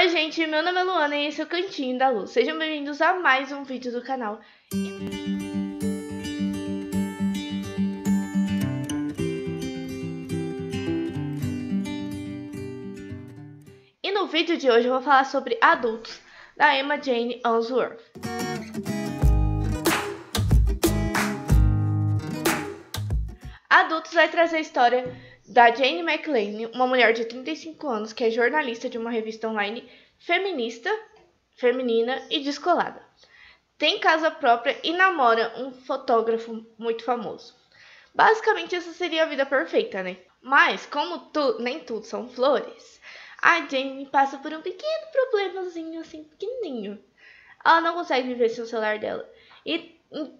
Oi gente, meu nome é Luana e esse é o Cantinho da Luz. Sejam bem-vindos a mais um vídeo do canal. E no vídeo de hoje eu vou falar sobre Adultos, da Emma Jane Unsworth. Adultos vai trazer a história da Jane McLean, uma mulher de 35 anos que é jornalista de uma revista online feminista, feminina e descolada. Tem casa própria e namora um fotógrafo muito famoso. Basicamente, essa seria a vida perfeita, né? Mas, como nem tudo são flores, a Jane passa por um pequeno problemazinho, assim, pequenininho. Ela não consegue viver sem o celular dela. E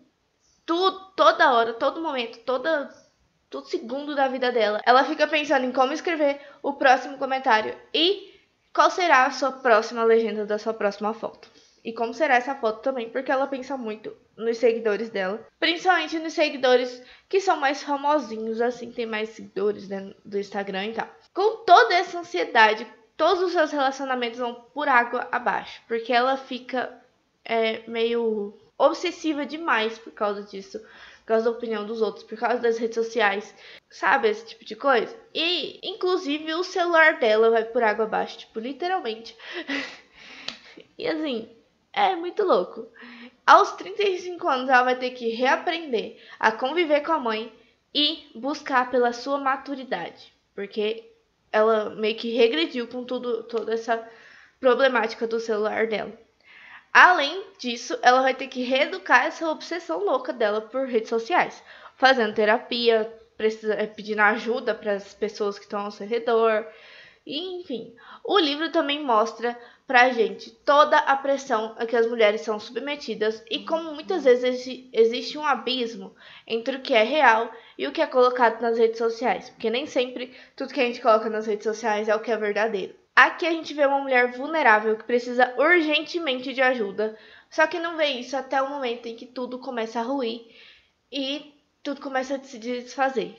toda hora, todo momento, todo segundo da vida dela, ela fica pensando em como escrever o próximo comentário e qual será a sua próxima legenda da sua próxima foto. E como será essa foto também, porque ela pensa muito nos seguidores dela. Principalmente nos seguidores que são mais famosinhos, assim, tem mais seguidores do Instagram e tal. Com toda essa ansiedade, todos os seus relacionamentos vão por água abaixo. Porque ela fica meio obsessiva demais por causa disso. Por causa da opinião dos outros, por causa das redes sociais. Sabe, esse tipo de coisa? E, inclusive, o celular dela vai por água abaixo, tipo, literalmente. E assim, é muito louco. Aos 35 anos, ela vai ter que reaprender a conviver com a mãe e buscar pela sua maturidade. Porque ela meio que regrediu com toda essa problemática do celular dela. Além disso, ela vai ter que reeducar essa obsessão louca dela por redes sociais. Fazendo terapia, pedindo ajuda para as pessoas que estão ao seu redor. E, enfim, o livro também mostra pra gente toda a pressão a que as mulheres são submetidas e como muitas vezes existe um abismo entre o que é real e o que é colocado nas redes sociais, porque nem sempre tudo que a gente coloca nas redes sociais é o que é verdadeiro. Aqui a gente vê uma mulher vulnerável que precisa urgentemente de ajuda, só que não vê isso até o momento em que tudo começa a ruir e tudo começa a se desfazer.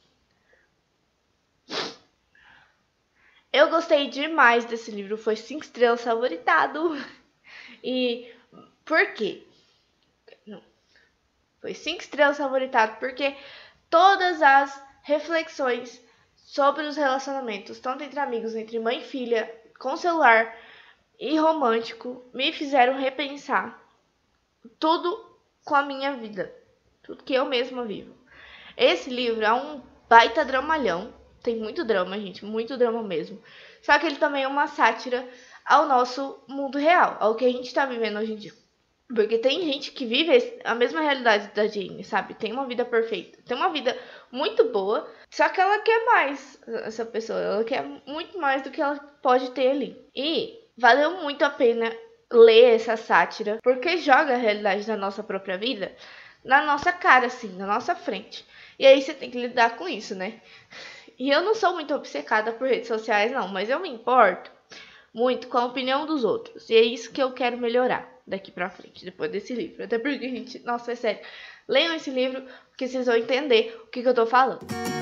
Eu gostei demais desse livro, foi 5 estrelas favoritado. E por quê? Não. Foi 5 estrelas favoritado porque todas as reflexões sobre os relacionamentos, tanto entre amigos, entre mãe e filha, com celular e romântico, me fizeram repensar tudo com a minha vida, tudo que eu mesma vivo. Esse livro é um baita dramalhão. Tem muito drama, gente, muito drama mesmo. Só que ele também é uma sátira ao nosso mundo real, ao que a gente tá vivendo hoje em dia. Porque tem gente que vive a mesma realidade da Jane, sabe? Tem uma vida perfeita, tem uma vida muito boa, só que ela quer mais, essa pessoa. Ela quer muito mais do que ela pode ter ali. E valeu muito a pena ler essa sátira, porque joga a realidade da nossa própria vida na nossa cara, assim, na nossa frente. E aí você tem que lidar com isso, né? E eu não sou muito obcecada por redes sociais, não, mas eu me importo muito com a opinião dos outros. E é isso que eu quero melhorar daqui pra frente, depois desse livro. Até porque, gente, nossa, é sério. Leiam esse livro, porque vocês vão entender o que eu tô falando.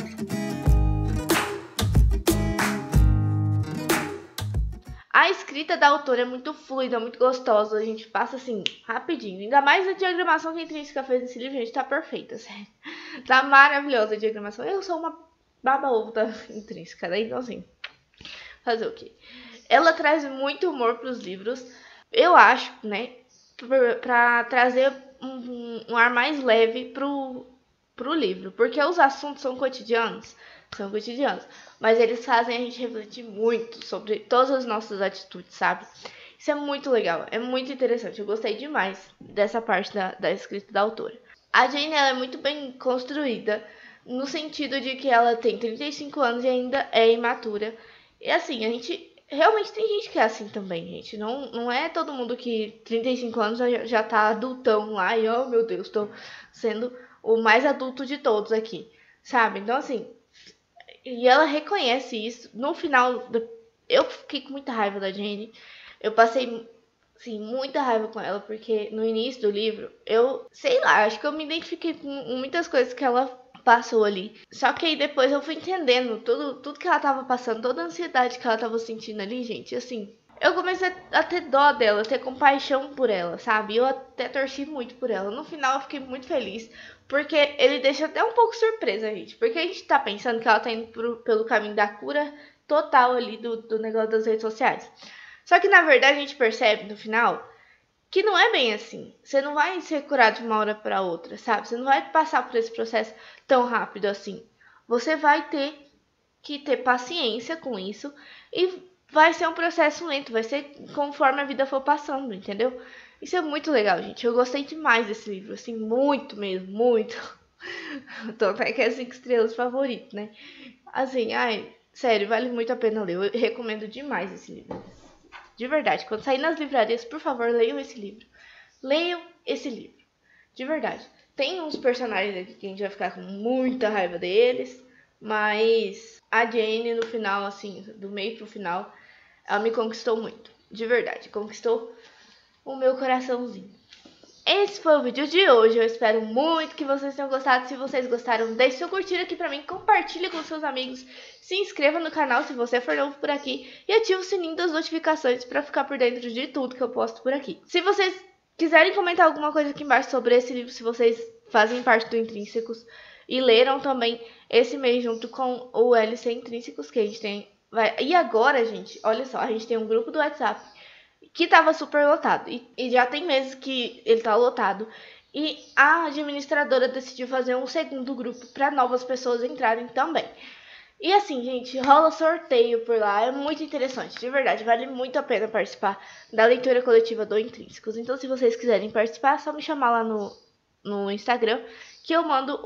A escrita da autora é muito fluida, muito gostosa. A gente passa assim, rapidinho. Ainda mais a diagramação que a Intrínseca fez nesse livro, gente, tá perfeita, sério. Tá maravilhosa a diagramação. Eu sou uma baba-ovo da Intrínseca, né? Então, assim, fazer o quê? Ela traz muito humor pros livros. Eu acho, né? Pra trazer um ar mais leve pro livro. Porque os assuntos são cotidianos. Mas eles fazem a gente refletir muito sobre todas as nossas atitudes, sabe? Isso é muito legal, é muito interessante. Eu gostei demais dessa parte da escrita da autora. A Jane, ela é muito bem construída, no sentido de que ela tem 35 anos e ainda é imatura. E assim, a gente realmente tem gente que é assim também, gente. Não é todo mundo que 35 anos já tá adultão lá e, oh meu Deus, tô sendo o mais adulto de todos aqui, sabe? Então, assim, e ela reconhece isso. No final, eu fiquei com muita raiva da Jane. Eu passei, assim, muita raiva com ela, porque no início do livro, eu, sei lá, acho que eu me identifiquei com muitas coisas que ela passou ali. Só que aí depois eu fui entendendo tudo que ela tava passando, toda a ansiedade que ela tava sentindo ali, gente. Assim, eu comecei a ter dó dela, ter compaixão por ela, sabe? Eu até torci muito por ela. No final eu fiquei muito feliz, porque ele deixa até um pouco surpresa a gente. Porque a gente tá pensando que ela tá indo pelo caminho da cura total ali do negócio das redes sociais. Só que na verdade a gente percebe no final que não é bem assim. Você não vai ser curado de uma hora para outra, sabe? Você não vai passar por esse processo tão rápido assim. Você vai ter que ter paciência com isso e vai ser um processo lento, vai ser conforme a vida for passando, entendeu? Isso é muito legal, gente. Eu gostei demais desse livro, assim, muito mesmo, muito. Então até que é 5 estrelas favorito, né? Assim, ai, sério, vale muito a pena ler. Eu recomendo demais esse livro. De verdade, quando sair nas livrarias, por favor, leiam esse livro. Leiam esse livro. De verdade. Tem uns personagens aqui que a gente vai ficar com muita raiva deles, mas a Jane no final, assim, do meio pro final, ela me conquistou muito. De verdade, conquistou o meu coraçãozinho. Esse foi o vídeo de hoje. Eu espero muito que vocês tenham gostado. Se vocês gostaram, deixe seu curtir aqui pra mim, compartilhe com seus amigos, se inscreva no canal se você for novo por aqui e ative o sininho das notificações pra ficar por dentro de tudo que eu posto por aqui. Se vocês quiserem comentar alguma coisa aqui embaixo sobre esse livro, se vocês fazem parte do Intrínsecos e leram também esse mês junto com o LC Intrínsecos que a gente tem. E agora, gente, olha só, a gente tem um grupo do WhatsApp que tava super lotado. E já tem meses que ele tá lotado. E a administradora decidiu fazer um segundo grupo para novas pessoas entrarem também. E assim, gente, rola sorteio por lá. É muito interessante, de verdade. Vale muito a pena participar da leitura coletiva do Intrínsecos. Então, se vocês quiserem participar, é só me chamar lá no Instagram, que eu mando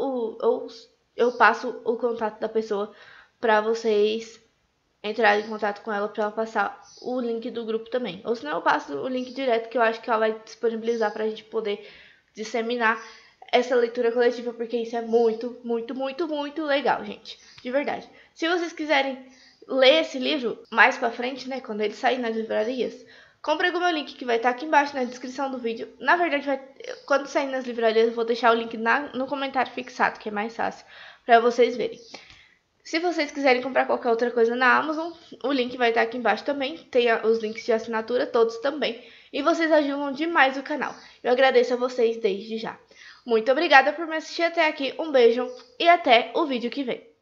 eu passo o contato da pessoa para vocês entrar em contato com ela para ela passar o link do grupo também. Ou senão eu passo o link direto que eu acho que ela vai disponibilizar para a gente poder disseminar essa leitura coletiva, porque isso é muito, muito, muito, muito legal, gente. De verdade. Se vocês quiserem ler esse livro mais para frente, né, quando ele sair nas livrarias, compre com o meu link que vai estar aqui embaixo na descrição do vídeo. Na verdade, quando sair nas livrarias, eu vou deixar o link no comentário fixado, que é mais fácil para vocês verem. Se vocês quiserem comprar qualquer outra coisa na Amazon, o link vai estar aqui embaixo também. Tem os links de assinatura todos também. E vocês ajudam demais o canal. Eu agradeço a vocês desde já. Muito obrigada por me assistir até aqui. Um beijo e até o vídeo que vem.